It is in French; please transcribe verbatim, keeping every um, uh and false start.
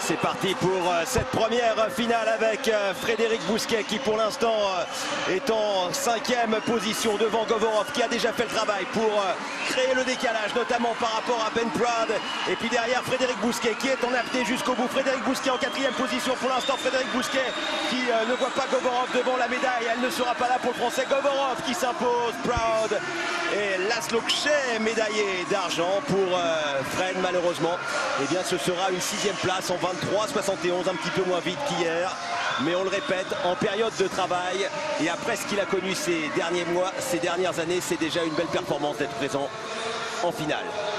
c'est parti pour euh, cette première finale avec euh, Frédéric Bousquet qui pour l'instant euh, est en cinquième position devant Govorov qui a déjà fait le travail pour euh, créer le décalage notamment par rapport à Ben Proud. Et puis derrière Frédéric Bousquet qui est en apnée jusqu'au bout. Frédéric Bousquet en quatrième position pour l'instant. Frédéric Bousquet qui euh, ne voit pas Govorov devant la médaille. Elle ne sera pas là pour le français. Govorov qui s'impose. Proud et Laszlo Kche médaillé d'argent pour euh, Fred malheureusement. Et bien ce sera une sixième place en vingt-trois soixante et onze, un petit peu moins vite qu'hier. Mais on le répète, en période de travail et après ce qu'il a connu ces derniers mois, ces dernières années, c'est déjà une belle performance d'être présent en finale.